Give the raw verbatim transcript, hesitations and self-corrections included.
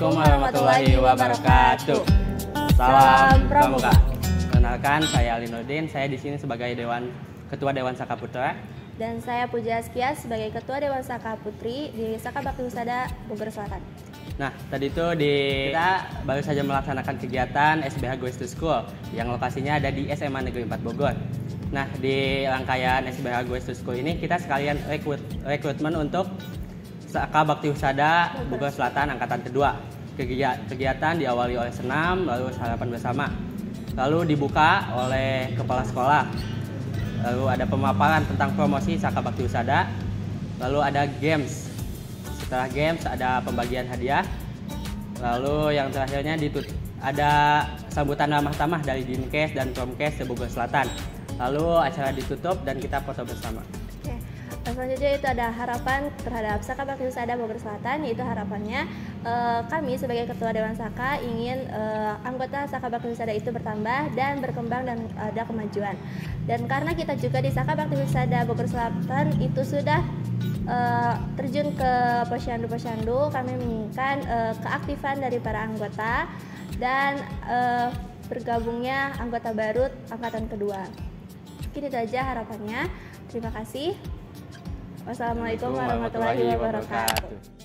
Assalamualaikum warahmatullahi wabarakatuh. Salam Pramuka. Kenalkan, saya Alinuddin. Saya di sini sebagai Dewan Ketua Dewan Saka Putra. Dan saya Puja Askia sebagai Ketua Dewan Saka Putri di Saka Bakti Husada Bogor Selatan. Nah, tadi itu di kita baru saja melaksanakan kegiatan S B H Goes to School yang lokasinya ada di S M A Negeri empat Bogor. Nah, di rangkaian S B H Goes to School ini kita sekalian rekrut, rekrutmen untuk Saka Bakti Husada Bogor Selatan Angkatan Kedua. Kegiatan diawali oleh senam, lalu sarapan bersama, lalu dibuka oleh kepala sekolah, lalu ada pemaparan tentang promosi Saka Bakti Husada, lalu ada games. Setelah games ada pembagian hadiah, lalu yang terakhirnya ditut ada sambutan ramah tamah dari Dinkes dan Promkes Bogor Selatan. Lalu acara ditutup dan kita foto bersama. Selanjutnya itu ada harapan terhadap Saka Bakti Husada Bogor Selatan, yaitu harapannya eh, kami sebagai Ketua Dewan Saka ingin eh, anggota Saka Bakti Husada itu bertambah dan berkembang dan ada kemajuan. Dan karena kita juga di Saka Bakti Husada Bogor Selatan itu sudah eh, terjun ke posyandu-posyandu, kami menginginkan eh, keaktifan dari para anggota dan eh, bergabungnya anggota baru angkatan kedua. Mungkin itu aja harapannya. Terima kasih. Wassalamualaikum warahmatullahi wabarakatuh.